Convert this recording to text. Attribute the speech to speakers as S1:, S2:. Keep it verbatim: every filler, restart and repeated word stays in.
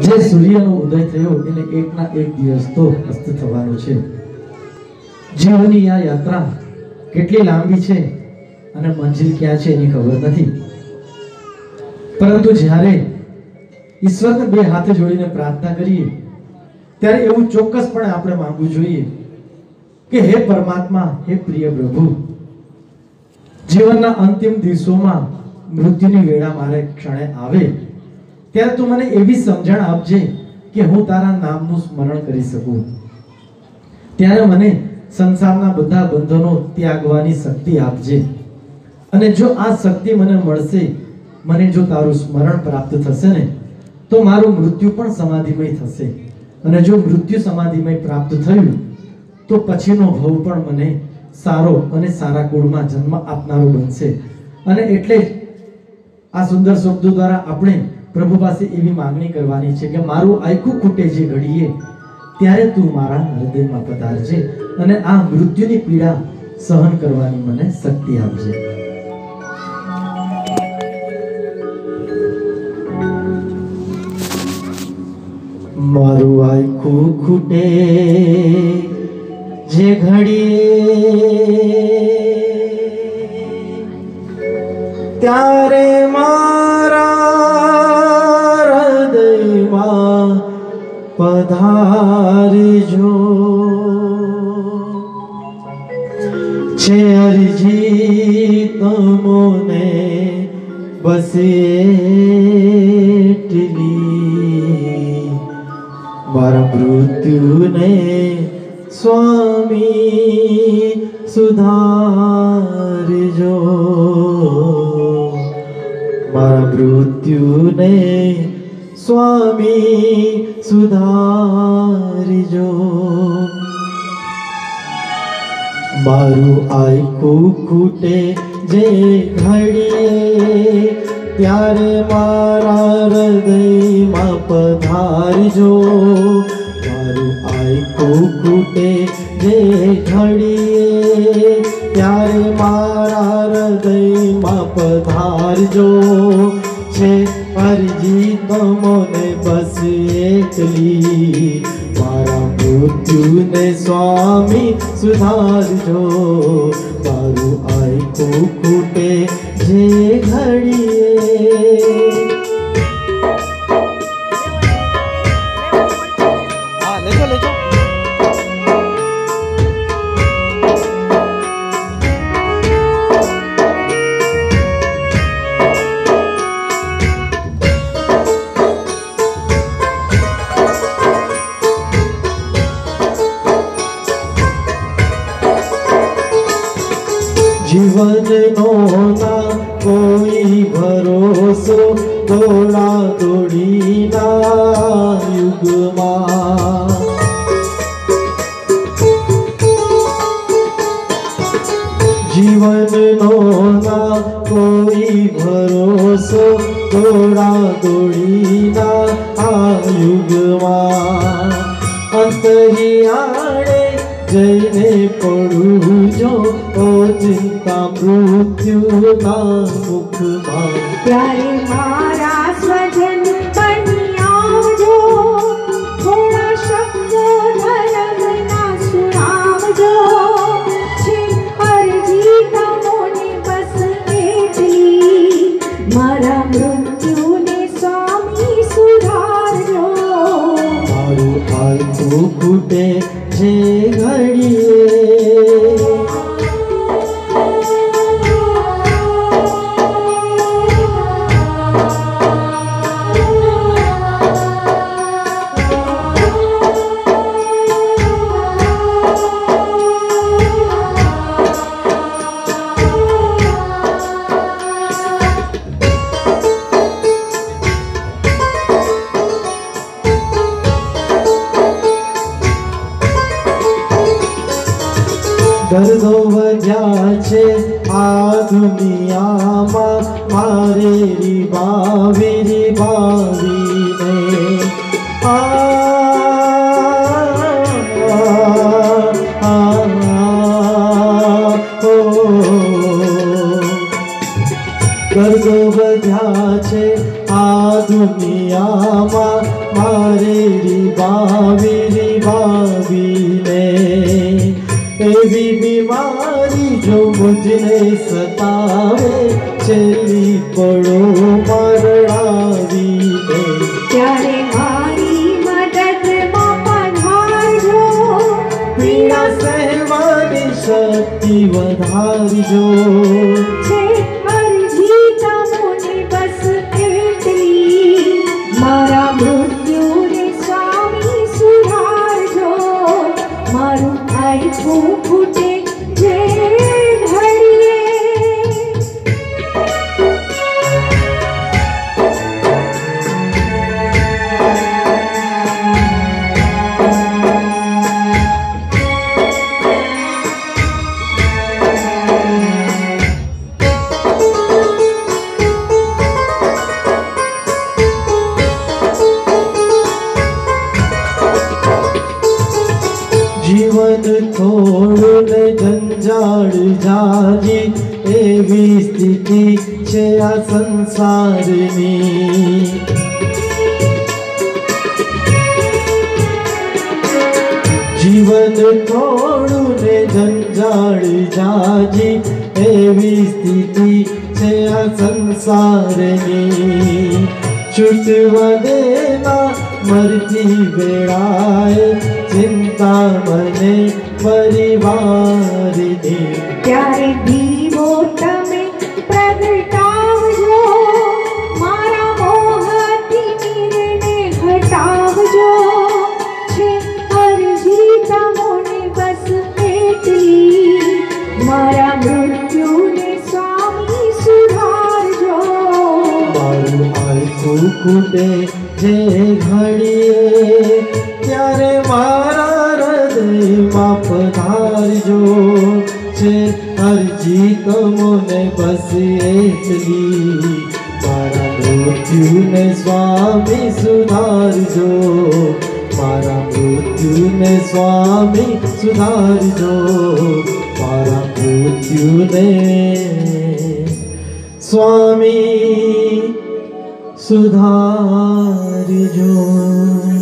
S1: જે સૂર્યનો ઉદય થયો એને એકના એક દિવસ તો અસ્ત થવાનો છે। જીવનની આ યાત્રા કેટલી લાંબી છે અને મંજિલ ક્યાં છે એની ખબર નથી, પરંતુ જ્યારે ઈશ્વરને બે હાથે જોડીને પ્રાર્થના કરીએ ત્યારે એવું ચોક્કસપણે આપણે માંગવું જોઈએ કે હે પરમાત્મા, હે પ્રિય પ્રભુ, જીવનના અંતિમ દિવસોમાં મૃત્યુની વેળા મારે ક્ષણે આવે ત્યારે તું મને એવી સમજણ આપજે કે હું તારા નામનું સ્મરણ કરી શકું। ત્યારે મને સંસારના બધા બંધનો ત્યાગવાની શક્તિ આપજે, અને જો આ શક્તિ મને મળશે, મને જો તારું સ્મરણ પ્રાપ્ત થશે ને, તો મારું મૃત્યુ પણ સમાધિમય થશે, અને જો મૃત્યુ સમાધિમય પ્રાપ્ત થયું તો પછીનો ભવ પણ મને સારો અને સારા કુળમાં જન્મ આપનારો બનશે। અને એટલે આ સુંદર શબ્દો દ્વારા આપણે પ્રભુ પાસે એવી માંગણી કરવાની છે કે મારું આયખું ખૂટે જે ઘડીએ ત્યારે તું મારા હૃદયમાં પધારજે અને આ મૃત્યુની પીડા સહન કરવાની મને શક્તિ આપજે। મારું આયખું ખૂટે જે ઘડીએ ત્યારે મારા હૃદયમાં પધારજો, છે અરજી તમોને બસ એટલી, મારા મૃત્યુને સ્વામી સુધારજો, મારા મૃત્યુને સ્વામી સુધારજો। મારું આયખું ખૂટે જે ઘડીએ ત્યારે મારા હૃદયમાં પધારજો, મારું આયખું ખૂટે જે ઘડીએ ત્યારે મારા હૃદયમાં પધારજો, છે અરજી તમોને બસ એટલી, મારા મૃત્યુને સ્વામી સુધારજો, મારું આયખું ખૂટે જે ઘડીએ। જીવનનો ના કોઈ ભરોસો દોડા દોડીના યુગમાં, જીવનનો ના કોઈ ભરોસો દોડા દોડીના આ યુગમાં, અંતરિયાળે જઈને પડું જો ઓ ચિંતા મૃત્યુના મુખમાં,
S2: ત્યારે મારા સ્વજન બની આવજો, થોડા શબ્દ ધર્મના સુનાવજો, છે અરજી તમોને બસ એટલી, મારા મૃત્યુને સ્વામી સુધારજો,
S1: મારું આયખું ખૂટે જે ઘડીએ દર્દો વધ્યા છે આ દુનિયામાં, મારે રીબાવી રીબાવીને દર્દો વધ્યા છે આ દુનિયામાં, मारे रिबावी रिबावी ने एवी बीमारी जो मुझने सतावे चली पड़ो मरणावी ने
S2: ત્યારે મારી મદદમાં પધારજો
S1: पीड़ा सहवानी शक्ति વધારજો
S2: છે અરજી તમને બસ એટલી મારા મૃત્યુને સ્વામી સુધારજો મારું આયખું ફૂટે જે ઘડીએ
S1: जीवन थोड़ुं ने झंझाड़ जाजी एवी स्थिति छे आ संसारनी जीवन थोड़ुं ने झंझाड़ जाजी एवी स्थिति छे आ संसारनी छूटवा देना मरती वेळाए चिंता मने परिवारनी
S2: ત્યારે દીવો તમે પ્રગટાવજો મારા મોહથી નીરને ઘટાવજો છે અરજી તમને બસ એટલી મારા મૃત્યુને સ્વામી સુધારજો
S1: મારું આખું કૂટે જે ઘડીએ ત્યારે મારા હૃદયમાં પધારજો છે અરજી તમોને બસ એટલી મારા મૃત્યુને સ્વામી સુધારજો મારા મૃત્યુને સ્વામી સુધારજો મારા મૃત્યુને स्वामी सुधारजो।